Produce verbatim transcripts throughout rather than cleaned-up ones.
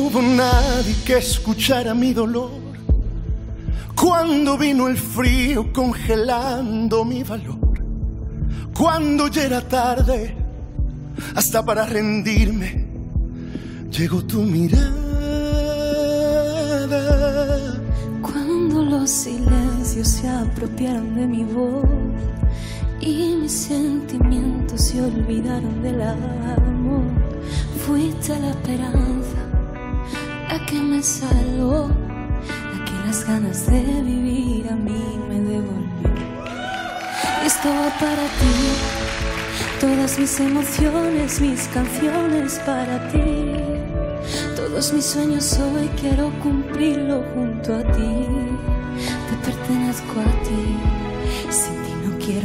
hubo nadie que escuchara mi dolor cuando vino el frío congelando mi valor. Cuando ya era tarde, hasta para rendirme, llegó tu mirada. Cuando los silencios se apropiaron de mi voz y mis sentimientos se olvidaron del amor, fuiste la esperanza, la que me salvó, la que las ganas de vivir a mí me devolvió. Esto va para ti, todas mis emociones, mis canciones para ti. Todos mis sueños hoy quiero cumplirlo junto a ti. Te pertenezco a ti, sin ti no quiero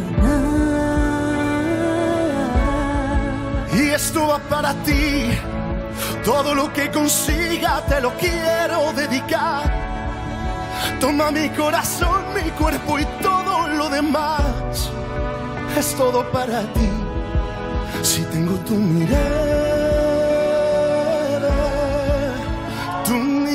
nada. Y esto va para ti, todo lo que consiga te lo quiero dedicar. Toma mi corazón, mi cuerpo y todo lo demás. Es todo para ti, si tengo tu mirada, tu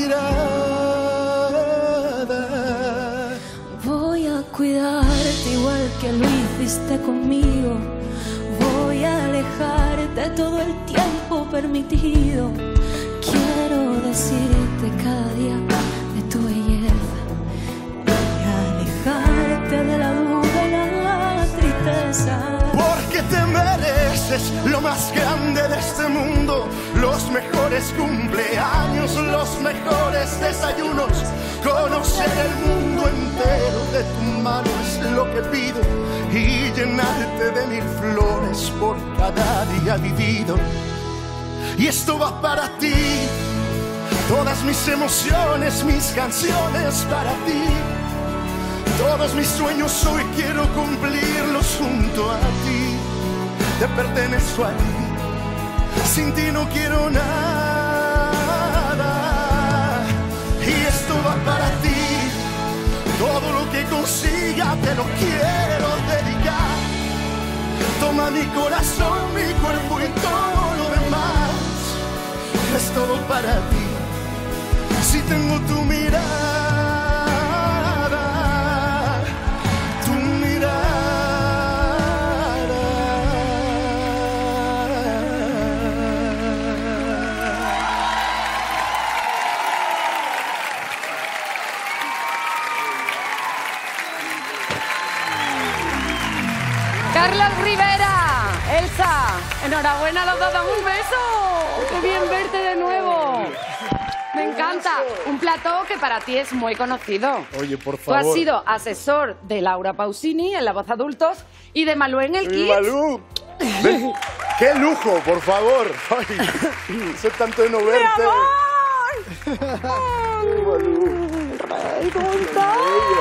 mirada. Voy a cuidarte igual que lo hiciste conmigo. Voy a alejarte todo el tiempo permitido. Quiero decirte cada día de tu belleza. Voy a alejarte de la duda y la tristeza. Porque te mereces lo más grande de este mundo, los mejores cumpleaños, los mejores desayunos. Conocer el mundo entero de tu mano es lo que pido, y llenarte de mil flores por cada día vivido. Y esto va para ti, todas mis emociones, mis canciones para ti. Todos mis sueños hoy quiero cumplirlos junto a ti. Te pertenezco a ti, sin ti no quiero nada. Y esto va para ti, todo lo que consiga te lo quiero dedicar. Toma mi corazón, mi cuerpo y todo lo demás. Es todo para ti, si tengo tu mirada. Carlos Rivera, Elsa, enhorabuena, los dos, damos un beso. Qué bien verte de nuevo. Me encanta. Un plató que para ti es muy conocido. Oye, por Tú favor. has sido asesor de Laura Pausini en La Voz Adultos y de Malú en el Kids. Malú. Ven. ¡Qué lujo, por favor! Ay, sé tanto de no verte. ¡Mi amor! Malú. Ay, ¿cómo estás?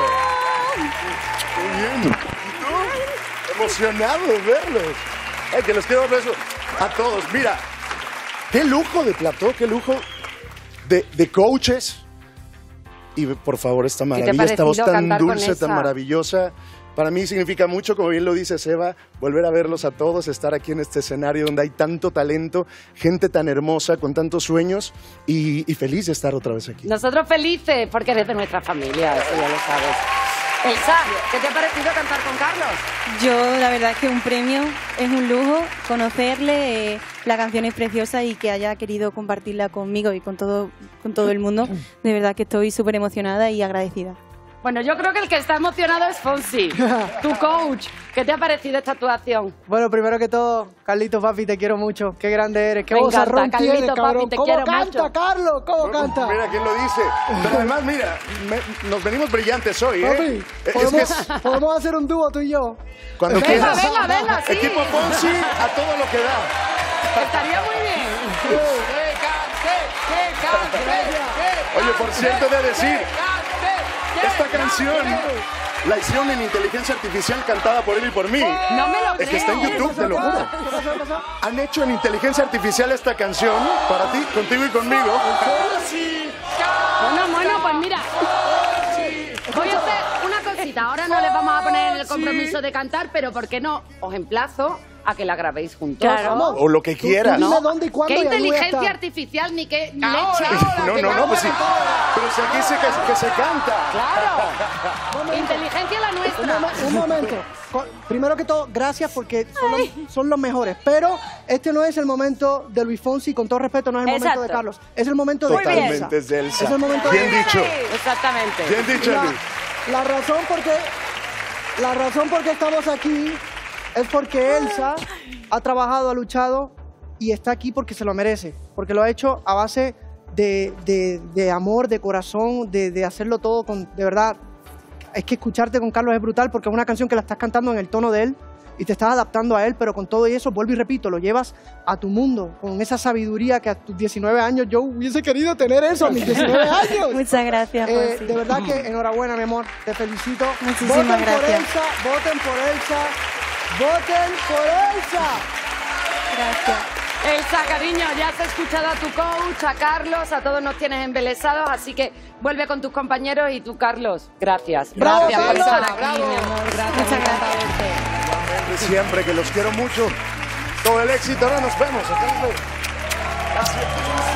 Muy bien. Emocionado de verlos. Ay, que les quiero dar besos a todos. Mira, qué lujo de plató, qué lujo de, de coaches. Y por favor, esta maravilla, esta voz tan dulce, tan maravillosa. Para mí significa mucho, como bien lo dice Seba, volver a verlos a todos, estar aquí en este escenario donde hay tanto talento, gente tan hermosa, con tantos sueños, y, y feliz de estar otra vez aquí. Nosotros felices, porque eres de nuestra familia, eso ya lo sabes. Elsa, ¿qué te ha parecido cantar con Carlos? Yo, la verdad es que un premio, es un lujo conocerle, eh, la canción es preciosa y que haya querido compartirla conmigo y con todo, con todo el mundo. De verdad que estoy súper emocionada y agradecida. Bueno, yo creo que el que está emocionado es Fonsi, tu coach. ¿Qué te ha parecido esta actuación? Bueno, primero que todo, Carlitos, papi, te quiero mucho. Qué grande eres. Qué Me vozarrón encanta, tienes, Carlitos, cabrón. papi, te ¿Cómo quiero canta, mucho. Carlos? ¿Cómo Bueno, canta? Mira quién lo dice. Pero además, mira, me- nos venimos brillantes hoy, ¿eh? Papi, Es podemos, que es- podemos hacer un dúo tú y yo. cuando Venga, quieras. venga, venga, sí. Equipo Fonsi a todo lo que da. Estaría muy bien. Oye, por cierto, he de decir, esta canción la hicieron en inteligencia artificial cantada por él y por mí. No me lo creo. Es que está en YouTube, te lo juro. Han hecho en inteligencia artificial esta canción para ti, contigo y conmigo. Bueno, bueno, pues mira. Voy a hacer una cosita. Ahora no les vamos a poner en el compromiso de cantar, pero ¿por qué no? Os emplazo a que la grabéis juntos. Claro. ¿no? O lo que Tú- quieras. tú dime ¿No? dónde y cuándo ¿Qué y ahí voy a inteligencia estar. artificial ni qué Ahora, leche? ahora, No, que no, no, pues sí. ahora. Pero si aquí se, que, que se canta. Claro. Momento. Inteligencia la Un, nuestra. momen- un momento. Co- Primero que todo, gracias porque son los, son los mejores. Pero este no es el momento de Luis Fonsi, con todo respeto, no es el momento Exacto. de Carlos. Es el momento de Elsa. Totalmente es de Elsa. Es el momento Bien de dicho. Exactamente. Bien dicho, La, Luis. la razón por qué la razón por qué estamos aquí es porque Elsa ha trabajado, ha luchado y está aquí porque se lo merece. Porque lo ha hecho a base de, de- de amor, de corazón, de, de hacerlo todo con, de verdad. Es que escucharte con Carlos es brutal porque es una canción que la estás cantando en el tono de él y te estás adaptando a él, pero con todo y eso, vuelvo y repito, lo llevas a tu mundo, con esa sabiduría que a tus diecinueve años yo hubiese querido tener eso a mis diecinueve años. Muchas gracias, Eh, Fonsi. de verdad que enhorabuena, mi amor. Te felicito. Muchísimas voten por gracias. Elsa, voten por Elsa, voten por Elsa. Gracias. Elsa, cariño, ya has escuchado a tu coach, a Carlos, a todos nos tienes embelesados, así que vuelve con tus compañeros y tú, Carlos, gracias. ¡Bravo, Gracias por Carlos! estar aquí, ¡Bravo! mi amor. Gracias, Muchas me encanta gracias. verte. Siempre que los quiero mucho. Todo el éxito. Ahora nos vemos. Hasta luego. Gracias.